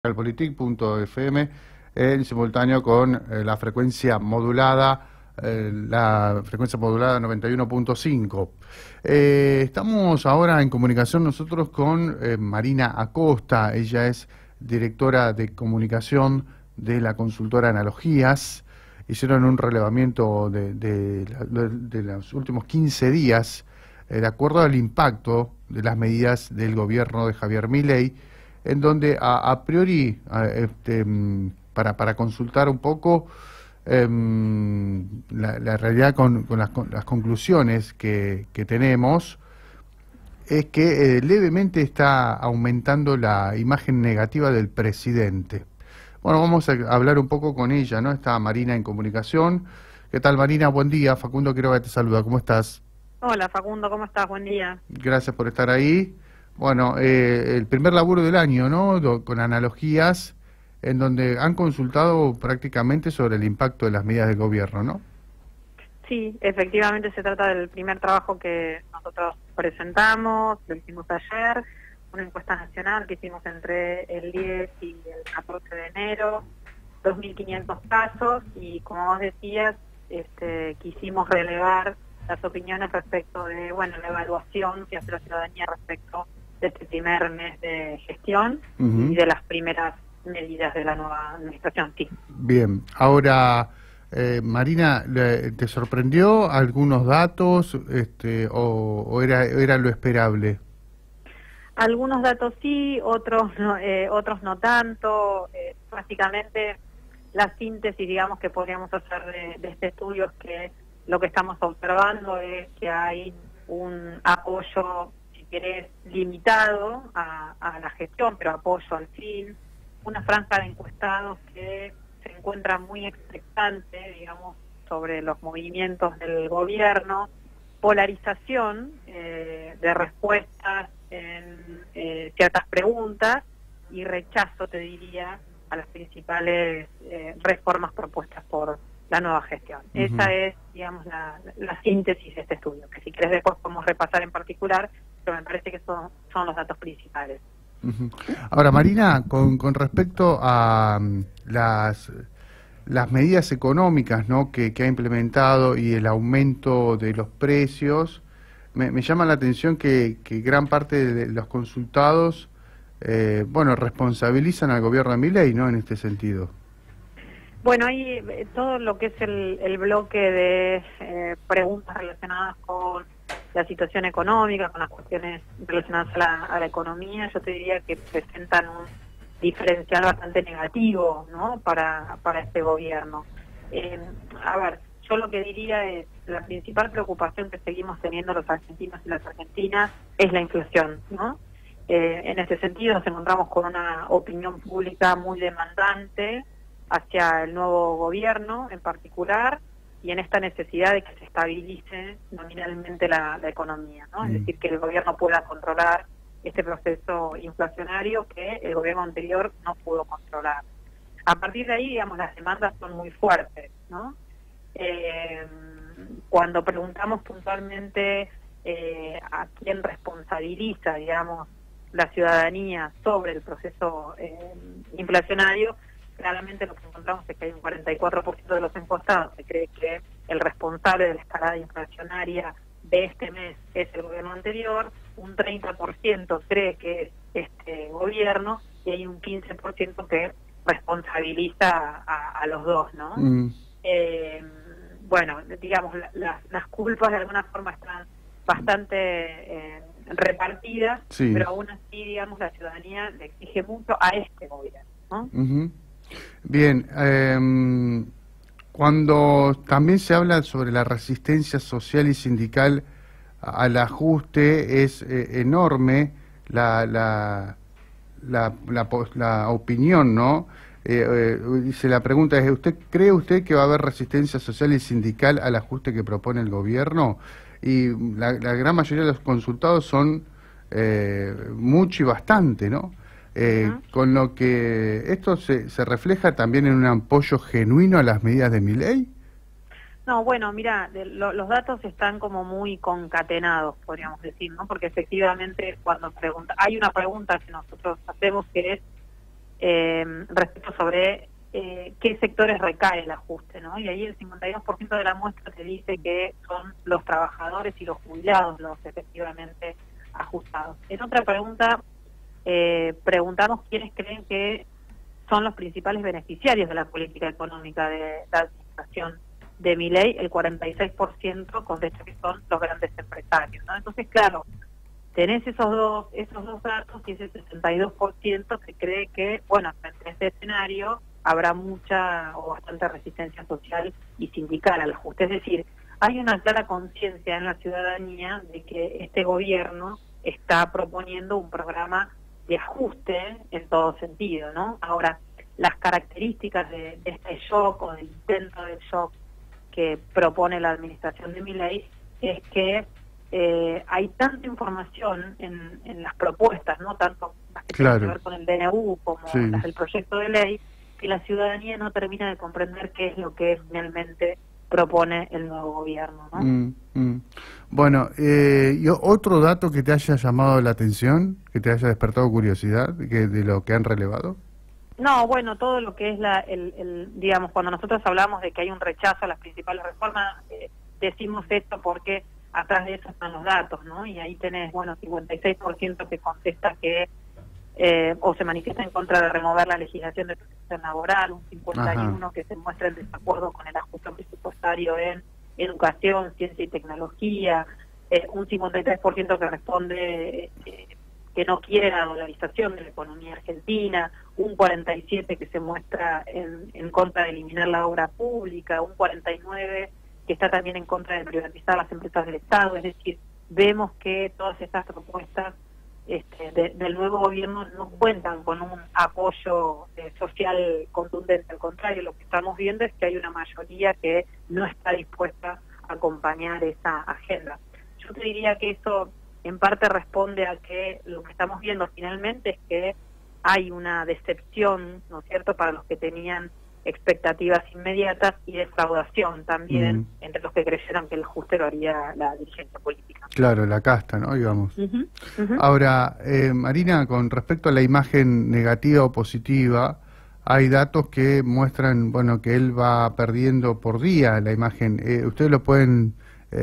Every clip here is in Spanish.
Realpolitik.fm en simultáneo con la frecuencia modulada, 91.5. Estamos ahora en comunicación nosotros con Marina Acosta. Ella es directora de comunicación de la consultora Analogías. Hicieron un relevamiento de los últimos 15 días de acuerdo al impacto de las medidas del gobierno de Javier Milei, en donde a priori, para consultar un poco la realidad con las conclusiones que tenemos, es que levemente está aumentando la imagen negativa del presidente. Bueno, vamos a hablar un poco con ella, ¿no? Está Marina en comunicación. ¿Qué tal, Marina? Buen día. Facundo Quiroga te saluda. ¿Cómo estás? Hola, Facundo, ¿cómo estás? Buen día. Gracias por estar ahí. Bueno, el primer laburo del año, ¿no? Con Analogías, en donde han consultado prácticamente sobre el impacto de las medidas del gobierno, ¿no? Sí, efectivamente se trata del primer trabajo que nosotros presentamos, lo hicimos ayer, una encuesta nacional que hicimos entre el 10 y el 14 de enero, 2.500 casos, y como vos decías, quisimos relevar las opiniones respecto de, bueno, la evaluación que hace la ciudadanía respecto de este primer mes de gestión y de las primeras medidas de la nueva administración, sí. Bien, ahora, Marina, ¿te sorprendió algunos datos o era lo esperable? Algunos datos sí, otros no tanto. Básicamente, la síntesis, digamos, que podríamos hacer de este estudio es que lo que estamos observando es que hay un apoyo, si querés, limitado a la gestión, pero apoyo al fin, una franja de encuestados que se encuentra muy expectante, digamos, sobre los movimientos del gobierno, polarización de respuestas en ciertas preguntas y rechazo, te diría, a las principales reformas propuestas por la nueva gestión. Esa es, digamos, la síntesis de este estudio, que si querés después podemos repasar en particular, pero me parece que son los datos principales. Ahora, Marina, con respecto a las medidas económicas, ¿no?, que ha implementado y el aumento de los precios, me llama la atención que gran parte de los consultados, responsabilizan al gobierno de Milei, ¿no?, en este sentido. Bueno, hay todo lo que es el bloque de preguntas relacionadas con la situación económica, con las cuestiones relacionadas a la economía, yo te diría que presentan un diferencial bastante negativo, ¿no?, para este gobierno. A ver, yo lo que diría es, la principal preocupación que seguimos teniendo los argentinos y las argentinas es la inflación, ¿no? En este sentido nos encontramos con una opinión pública muy demandante hacia el nuevo gobierno en particular, y en esta necesidad de que se estabilice nominalmente la economía, ¿no? Es decir, que el gobierno pueda controlar este proceso inflacionario que el gobierno anterior no pudo controlar. A partir de ahí, digamos, las demandas son muy fuertes, ¿no? Cuando preguntamos puntualmente a quién responsabiliza, digamos, la ciudadanía sobre el proceso inflacionario, claramente lo que encontramos es que hay un 44% de los encuestados que cree que el responsable de la escalada inflacionaria de este mes es el gobierno anterior, un 30% cree que es este gobierno, y hay un 15% que responsabiliza a los dos, ¿no? Bueno, digamos, las culpas de alguna forma están bastante repartidas, sí, pero aún así, digamos, la ciudadanía le exige mucho a este gobierno, ¿no? Bien, cuando también se habla sobre la resistencia social y sindical al ajuste, es enorme la opinión, ¿no? Dice, la pregunta es, ¿cree usted que va a haber resistencia social y sindical al ajuste que propone el gobierno? Y la gran mayoría de los consultados son mucho y bastante, ¿no? Con lo que esto se refleja también en un apoyo genuino a las medidas de Milei. No, bueno, mira, los datos están como muy concatenados, podríamos decir, ¿no? Porque efectivamente cuando hay una pregunta que nosotros hacemos que es respecto sobre qué sectores recae el ajuste, ¿no? Y ahí el 52% de la muestra te dice que son los trabajadores y los jubilados los efectivamente ajustados. En otra pregunta, preguntamos quiénes creen que son los principales beneficiarios de la política económica de la administración de Milei. El 46% contesta que son los grandes empresarios, ¿no? Entonces, claro, tenés esos dos datos y ese 62% que cree que, bueno, frente a este escenario habrá mucha o bastante resistencia social y sindical al ajuste. Es decir, hay una clara conciencia en la ciudadanía de que este gobierno está proponiendo un programa de ajuste en todo sentido, ¿no? Ahora, las características de este shock o del intento del shock que propone la administración de Milei es que hay tanta información en las propuestas, no tanto las que tienen que ver con el DNU como las del proyecto de ley, que la ciudadanía no termina de comprender qué es lo que finalmente propone el nuevo gobierno, ¿no? Bueno, ¿y otro dato que te haya llamado la atención, que te haya despertado curiosidad de lo que han relevado? No, bueno, todo lo que es digamos, cuando nosotros hablamos de que hay un rechazo a las principales reformas, decimos esto porque atrás de eso están los datos, ¿no? Y ahí tenés, bueno, 56% que contesta que o se manifiesta en contra de remover la legislación de protección laboral, un 51% que se muestra en desacuerdo con el ajuste presupuestario en educación, ciencia y tecnología, un 53% que responde que no quiere la dolarización de la economía argentina, un 47% que se muestra en contra de eliminar la obra pública, un 49% que está también en contra de privatizar las empresas del Estado. Es decir, vemos que todas estas propuestas del nuevo gobierno no cuentan con un apoyo social contundente. Al contrario, lo que estamos viendo es que hay una mayoría que no está dispuesta a acompañar esa agenda. Yo te diría que eso en parte responde a que lo que estamos viendo finalmente es que hay una decepción, ¿no es cierto?, para los que tenían expectativas inmediatas y defraudación también entre los que creyeron que el ajuste lo haría la dirigencia política. Claro, la casta, ¿no? Digamos. Ahora, Marina, con respecto a la imagen negativa o positiva, hay datos que muestran, bueno, que él va perdiendo por día la imagen. ¿Ustedes lo pueden,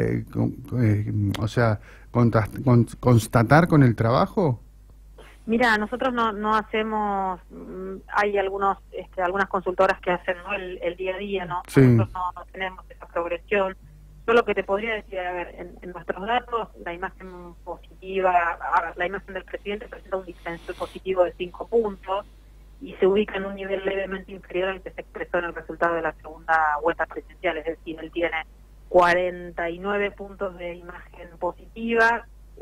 constatar con el trabajo? Mira, nosotros no hacemos, hay algunas consultoras que hacen, ¿no?, el día a día, ¿no? Sí. Nosotros no tenemos esa progresión. Yo lo que te podría decir, a ver, en nuestros datos, la imagen positiva, la imagen del presidente presenta un diferencial positivo de 5 puntos y se ubica en un nivel levemente inferior al que se expresó en el resultado de la segunda vuelta presidencial. Es decir, él tiene 49 puntos de imagen positiva,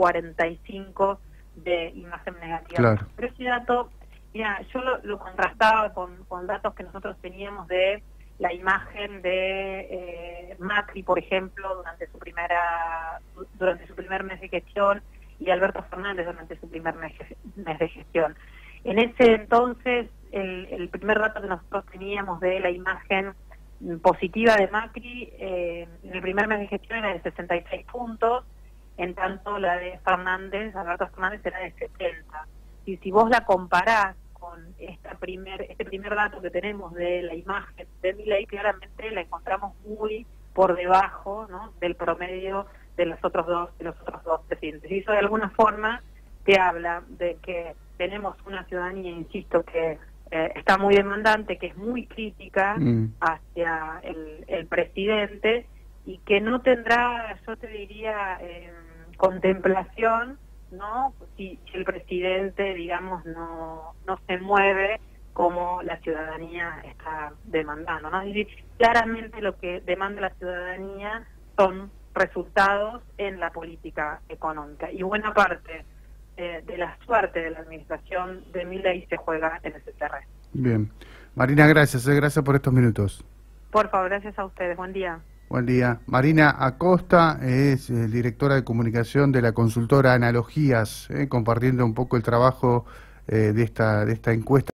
45 de imagen negativa. Claro. Pero ese dato, mira, yo lo contrastaba con datos que nosotros teníamos de la imagen de Macri, por ejemplo, durante su primer mes de gestión, y Alberto Fernández durante su primer mes de gestión. En ese entonces, el primer dato que nosotros teníamos de la imagen positiva de Macri en el primer mes de gestión era de 66 puntos, en tanto la de Alberto Fernández, era de 70. Y si vos la comparás con este primer dato que tenemos de la imagen de Milei, claramente la encontramos muy por debajo, ¿no?, del promedio de los otros dos presidentes. Y eso de alguna forma te habla de que tenemos una ciudadanía, insisto, que está muy demandante, que es muy crítica hacia el presidente y que no tendrá, yo te diría, contemplación, ¿no?, si el presidente, digamos, no se mueve como la ciudadanía está demandando, ¿no? Es decir, claramente lo que demanda la ciudadanía son resultados en la política económica, y buena parte de la suerte de la administración de Milei se juega en ese terreno. Bien. Marina, gracias por estos minutos. Por favor, gracias a ustedes. Buen día. Buen día. Marina Acosta es directora de comunicación de la consultora Analogías, compartiendo un poco el trabajo de esta encuesta.